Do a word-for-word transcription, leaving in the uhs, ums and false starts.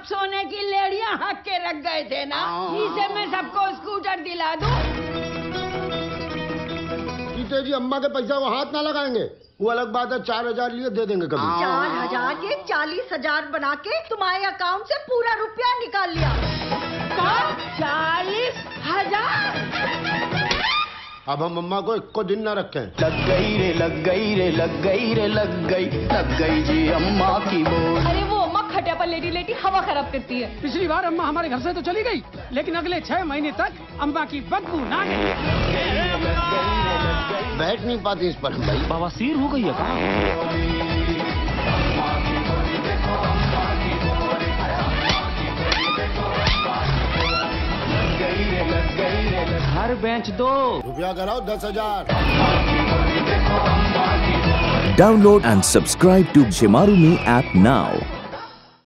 आप सोने की लेड़ियां हक के रख गए थे ना, इसे मैं सबको स्कूटर दिला दूं। जीते जी अम्मा के पैसा वो हाथ ना लगाएंगे। वो अलग बात है, चार हजार लिए दे देंगे कभी। चार हजार के चालीस हजार बना के तुम्हारे अकाउंट से पूरा रुपया निकाल लिया। चालीस हजार? अब हम अम्मा को एक को दिन ना रखें। लग गई रे लग गई रे लग गई रे लग गई लग गई जी अम्मा की बोल। अरे वो अम्मा खटिया पर लेटी लेटी हवा खराब करती है। पिछली बार अम्मा हमारे घर से तो चली गई, लेकिन अगले छह महीने तक अम्मा की बदबू ना गई। बैठ नहीं पाती इस पर भाई। बवासीर हो गई है क्या? हर बेंच दो रुपया कराओ दस हजार। Download and subscribe to Shemaroo Me app now.